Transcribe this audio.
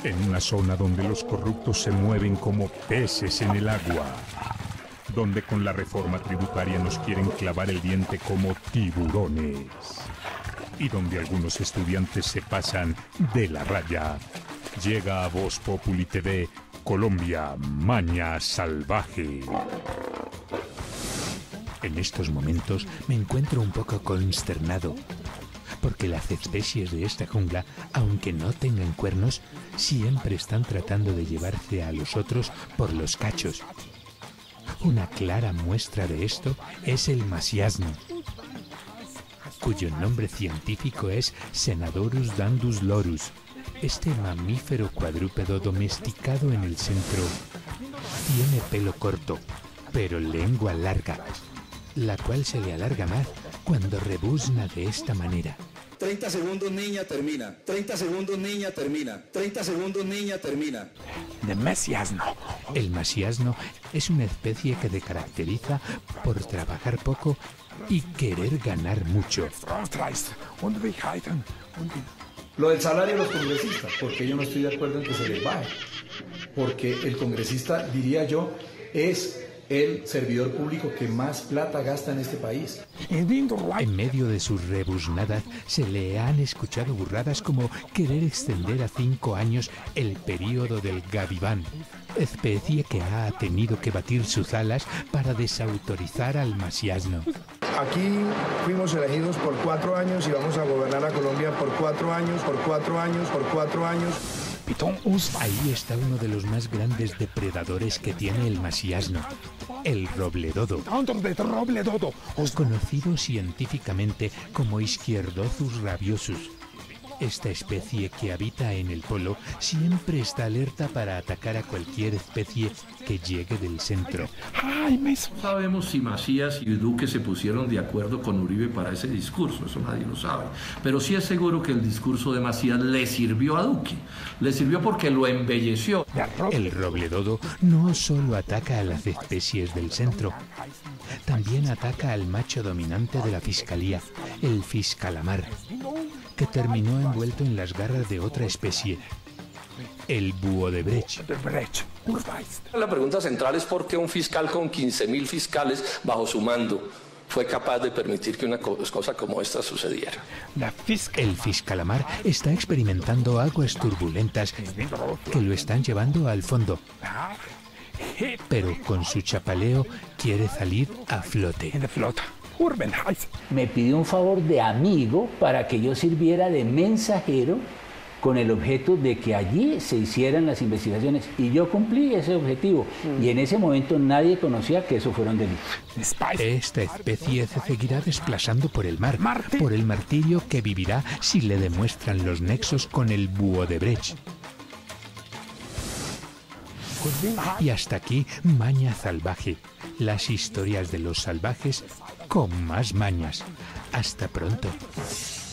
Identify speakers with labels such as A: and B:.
A: En una zona donde los corruptos se mueven como peces en el agua, donde con la reforma tributaria nos quieren clavar el diente como tiburones, y donde algunos estudiantes se pasan de la raya, llega a Voz Populi TV Colombia, Maña Salvaje. En estos momentos me encuentro un poco consternado, porque las especies de esta jungla, aunque no tengan cuernos, siempre están tratando de llevarse a los otros por los cachos. Una clara muestra de esto es el masiasno, cuyo nombre científico es Senadorus dandus lorus. Este mamífero cuadrúpedo domesticado en el centro tiene pelo corto, pero lengua larga, la cual se le alarga más cuando rebuzna de esta manera.
B: 30 segundos, niña, termina. 30 segundos, niña, termina. 30 segundos, niña, termina.
A: El masiasno es una especie que se caracteriza por trabajar poco y querer ganar mucho.
B: Lo del salario de los congresistas, porque yo no estoy de acuerdo en que se les baje. Porque el congresista, diría yo, es el servidor público que más plata gasta en este país.
A: En medio de sus rebuznadas se le han escuchado burradas como querer extender a 5 años el periodo del gaviván, especie que ha tenido que batir sus alas para desautorizar al masiasno.
C: Aquí fuimos elegidos por 4 años y vamos a gobernar a Colombia por 4 años, por 4 años, por 4 años.
A: Ahí está uno de los más grandes depredadores que tiene el masiasno, el robledodo, conocido científicamente como Izquierdothus rabiosus. Esta especie que habita en el polo siempre está alerta para atacar a cualquier especie que llegue del centro.
D: No sabemos si Macías y Duque se pusieron de acuerdo con Uribe para ese discurso, eso nadie lo sabe. Pero sí es seguro que el discurso de Macías le sirvió a Duque, le sirvió porque lo embelleció.
A: El robledodo no solo ataca a las especies del centro, también ataca al macho dominante de la fiscalía, el fiscalamar, que terminó envuelto en las garras de otra especie, el búho de Brecht.
E: La pregunta central es por qué un fiscal con 15.000 fiscales bajo su mando fue capaz de permitir que una cosa como esta sucediera.
A: El fiscalamar está experimentando aguas turbulentas que lo están llevando al fondo, pero con su chapaleo quiere salir a flote.
F: Me pidió un favor de amigo para que yo sirviera de mensajero con el objeto de que allí se hicieran las investigaciones y yo cumplí ese objetivo y en ese momento nadie conocía que eso fuera un delito.
A: Esta especie se seguirá desplazando por el mar, por el martirio que vivirá si le demuestran los nexos con el búho de Brecht. Y hasta aquí Maña Salvaje, las historias de los salvajes con más mañas. Hasta pronto.